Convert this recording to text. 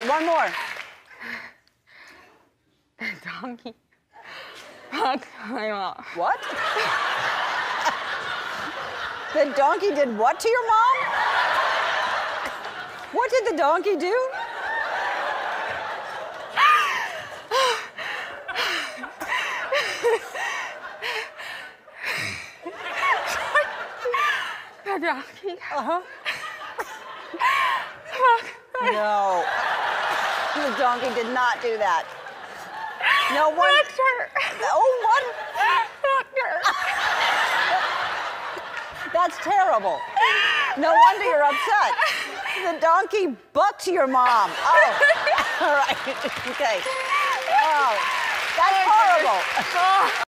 One more. The donkey bucked my mom. What? The donkey did what to your mom? What did the donkey do? The donkey. Uh-huh. No. The donkey did not do that. No one. Oh, what? That's terrible. No wonder you're upset. The donkey bucked your mom. Oh, all right. Okay. Oh, that's horrible.